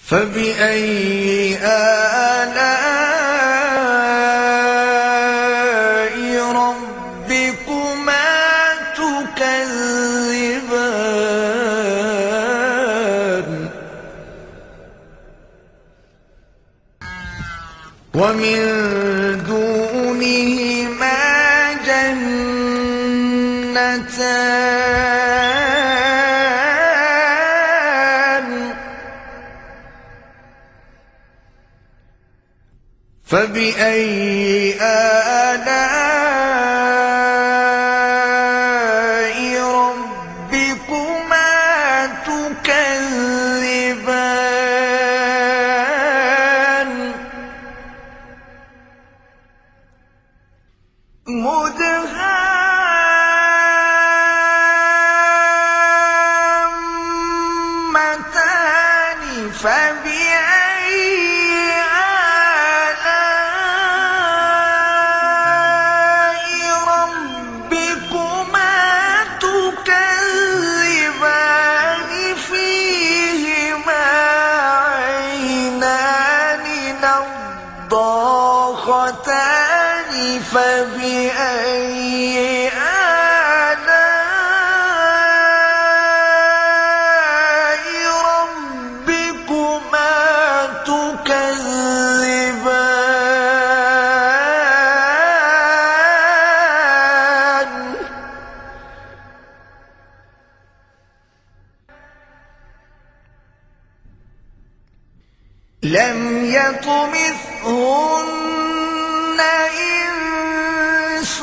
فبأي آلاء ربكما تكذبان ومن دونهما جنتان فبأي آلاء ربكما تكذبان مدهامتان فبأي آلاء ربكما تكذبان فيهما عينان نضاختان فبأي آلاء ربكما تكذبان لم يطمثهن إنس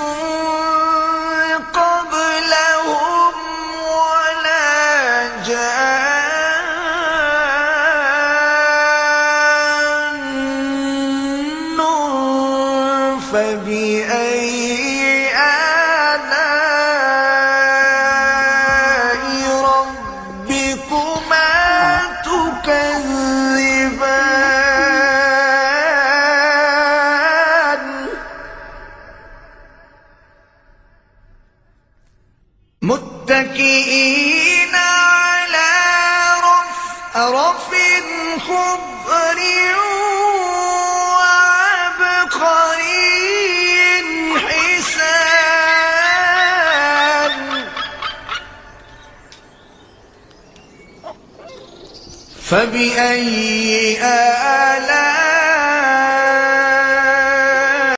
قبلهم ولا جان فبأي آلاء ربكما تكذبان متكئين على رفرف خضر وعبقري حسان فبأي آلاء